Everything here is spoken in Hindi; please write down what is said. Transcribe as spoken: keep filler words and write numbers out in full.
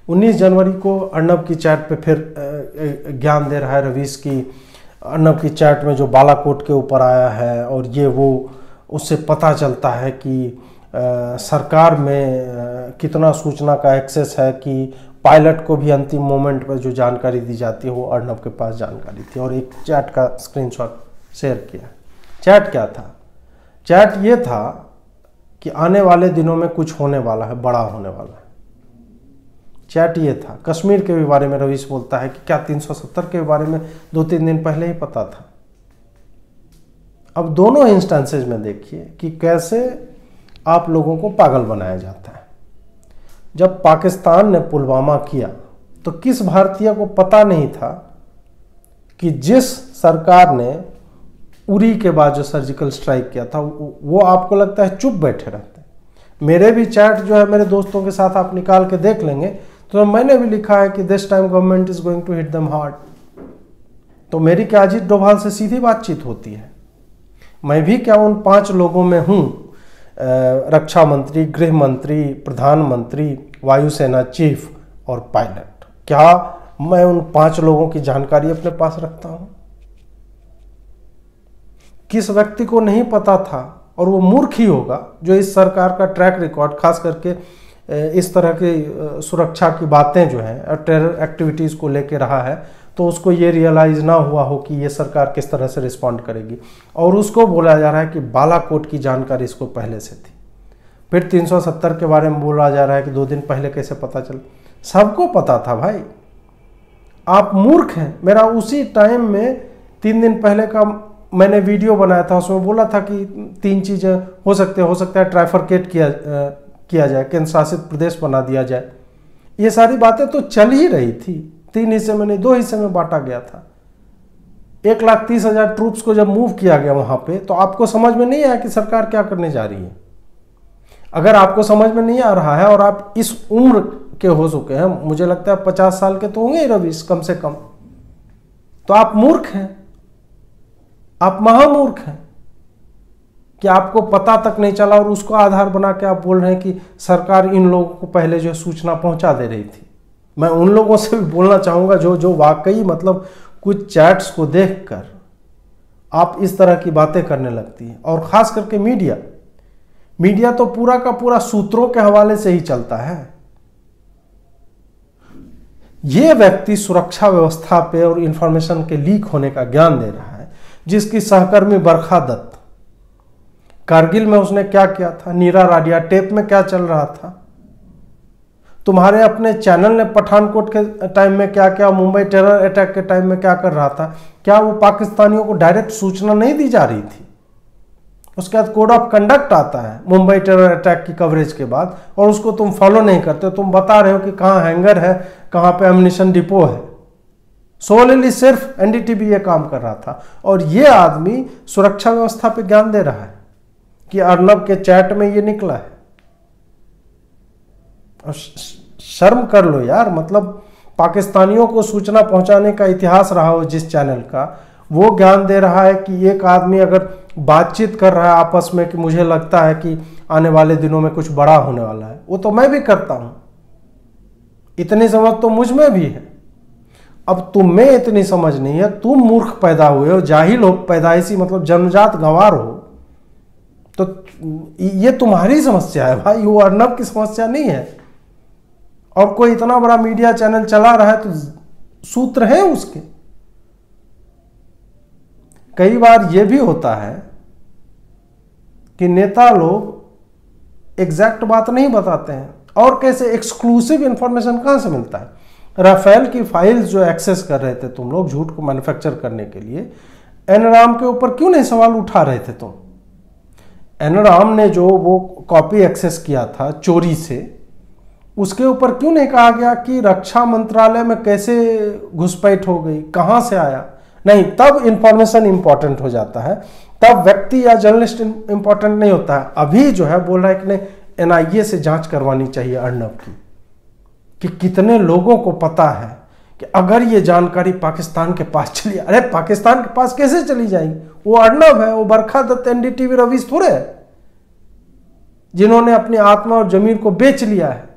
उन्नीस जनवरी को अर्नब की चैट पे फिर ज्ञान दे रहा है रवीश की अर्नब की चैट में जो बालाकोट के ऊपर आया है और ये वो, उससे पता चलता है कि आ, सरकार में आ, कितना सूचना का एक्सेस है कि पायलट को भी अंतिम मोमेंट पर जो जानकारी दी जाती है वो अर्नब के पास जानकारी थी। और एक चैट का स्क्रीनशॉट शेयर किया। चैट क्या था? चैट ये था कि आने वाले दिनों में कुछ होने वाला है, बड़ा होने वाला है। चैट ये था। कश्मीर के भी बारे में रवीश बोलता है कि क्या तीन सौ सत्तर के बारे में दो तीन दिन पहले ही पता था। अब दोनों इंस्टेंसेज में देखिए कि कैसे आप लोगों को पागल बनाया जाता है। जब पाकिस्तान ने पुलवामा किया तो किस भारतीय को पता नहीं था कि जिस सरकार ने उरी के बाद जो सर्जिकल स्ट्राइक किया था वो आपको लगता है चुप बैठे रहते। मेरे भी चैट जो है मेरे दोस्तों के साथ आप निकाल के देख लेंगे तो मैंने भी लिखा है कि this time government is going to hit them hard. तो मेरी क्या अजीत डोभाल से सीधी बातचीत होती है? मैं भी क्या उन पांच लोगों में हूं, रक्षा मंत्री, गृह मंत्री, प्रधानमंत्री, वायुसेना चीफ और पायलट? क्या मैं उन पांच लोगों की जानकारी अपने पास रखता हूं? किस व्यक्ति को नहीं पता था, और वो मूर्ख ही होगा जो इस सरकार का ट्रैक रिकॉर्ड, खास करके इस तरह की सुरक्षा की बातें जो हैं, टेरर एक्टिविटीज़ को लेके रहा है, तो उसको ये रियलाइज़ ना हुआ हो कि ये सरकार किस तरह से रिस्पॉन्ड करेगी। और उसको बोला जा रहा है कि बालाकोट की जानकारी इसको पहले से थी। फिर तीन सौ सत्तर के बारे में बोला जा रहा है कि दो दिन पहले कैसे पता चल? सबको पता था भाई, आप मूर्ख हैं। मेरा उसी टाइम में तीन दिन पहले का मैंने वीडियो बनाया था, उसमें बोला था कि तीन चीज़ें हो सकते हो सकता है ट्राइफरकेट किया आ, किया जाए, केंद्र शासित प्रदेश बना दिया जाए। ये सारी बातें तो चल ही रही थी। तीन हिस्से में नहीं, दो हिस्से में बांटा गया था। एक लाख तीस हजार ट्रूप्स को जब मूव किया गया वहां पे, तो आपको समझ में नहीं आया कि सरकार क्या करने जा रही है। अगर आपको समझ में नहीं आ रहा है और आप इस उम्र के हो चुके हैं, मुझे लगता है पचास साल के तो होंगे ही रवीश कम से कम, तो आप मूर्ख हैं, आप महामूर्ख हैं कि आपको पता तक नहीं चला और उसको आधार बना के आप बोल रहे हैं कि सरकार इन लोगों को पहले जो सूचना पहुंचा दे रही थी। मैं उन लोगों से भी बोलना चाहूंगा जो जो वाकई मतलब कुछ चैट्स को देखकर आप इस तरह की बातें करने लगती हैं। और खास करके मीडिया मीडिया तो पूरा का पूरा सूत्रों के हवाले से ही चलता है। यह व्यक्ति सुरक्षा व्यवस्था पे और इंफॉर्मेशन के लीक होने का ज्ञान दे रहा है, जिसकी सहकर्मी बरखा दत्त, कारगिल में उसने क्या किया था, नीरा राडिया टेप में क्या चल रहा था, तुम्हारे अपने चैनल ने पठानकोट के टाइम में क्या क्या, मुंबई टेरर अटैक के टाइम में क्या कर रहा था, क्या वो पाकिस्तानियों को डायरेक्ट सूचना नहीं दी जा रही थी? उसके बाद कोड ऑफ कंडक्ट आता है मुंबई टेरर अटैक की कवरेज के बाद, और उसको तुम फॉलो नहीं करते। तुम बता रहे हो कि कहाँ हैंगर है, कहाँ पे एम्युनिशन डिपो है। सोलली सिर्फ एनडीटीवी ये काम कर रहा था, और ये आदमी सुरक्षा व्यवस्था पे ज्ञान दे रहा है कि अर्नब के चैट में ये निकला है। और शर्म कर लो यार, मतलब पाकिस्तानियों को सूचना पहुंचाने का इतिहास रहा हो जिस चैनल का, वो ज्ञान दे रहा है कि एक आदमी अगर बातचीत कर रहा है आपस में कि मुझे लगता है कि आने वाले दिनों में कुछ बड़ा होने वाला है, वो तो मैं भी करता हूं, इतनी समझ तो मुझ में भी है। अब तुम में इतनी समझ नहीं है, तुम मूर्ख पैदा हुए हो, जाहिल हो, पैदाइशी मतलब जन्मजात गंवार हो, तो ये तुम्हारी समस्या है भाई, वो अर्नब की समस्या नहीं है। और कोई इतना बड़ा मीडिया चैनल चला रहा है तो सूत्र है उसके। कई बार यह भी होता है कि नेता लोग एग्जैक्ट बात नहीं बताते हैं, और कैसे एक्सक्लूसिव इंफॉर्मेशन कहां से मिलता है। राफेल की फाइल्स जो एक्सेस कर रहे थे तुम लोग झूठ को मैन्युफैक्चर करने के लिए, एनराम के ऊपर क्यों नहीं सवाल उठा रहे थे तुम? एनराम ने जो वो कॉपी एक्सेस किया था चोरी से, उसके ऊपर क्यों नहीं कहा गया कि रक्षा मंत्रालय में कैसे घुसपैठ हो गई, कहां से आया? नहीं, तब इंफॉर्मेशन इंपॉर्टेंट हो जाता है, तब व्यक्ति या जर्नलिस्ट इंपॉर्टेंट नहीं होता है। अभी जो है बोल रहा है कि नहीं, एनआईए से जांच करवानी चाहिए अर्नब की, कि कितने लोगों को पता है कि अगर ये जानकारी पाकिस्तान के पास चली। अरे पाकिस्तान के पास कैसे चली जाएगी? वो अर्नब है, वो बरखा दत्त, एनडीटीवी रवीश थोड़े है जिन्होंने अपनी आत्मा और जमीर को बेच लिया है।